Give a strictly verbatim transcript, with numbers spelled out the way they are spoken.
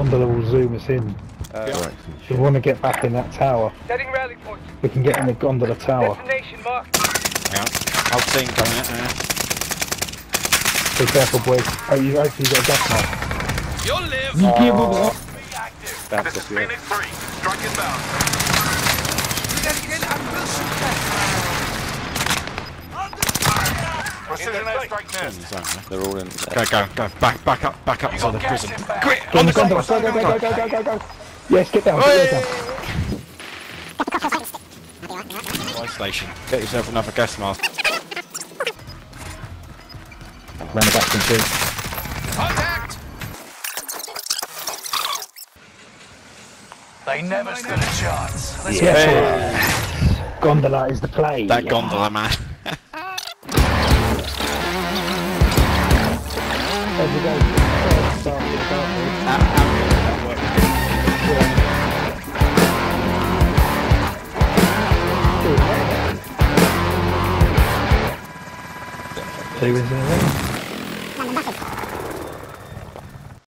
gondola will zoom us in. Uh, Yeah. If we want to get back in that tower, Setting rally point. we can get in the gondola tower. Destination marked. hang on. I've seen coming in there. Be careful, boys. Oh, you actually got a gas mask. You'll live! You give them up. That's This is the Phoenix three. Strike inbound. Precision airstrike next. They're all in. Go, go, go. Back, back up, back up to the prison. Quick! Go On on the the gondola. Go, go, go, go, go, go, go, go. Yes, get down, get down. Fire station. Get yourself another gas mask. Round the back and shoot. Contact! They never stood a chance. Let's Yes. get Gondola is the play. That gondola, man. There we go. Start with the dartboard. Two is in there.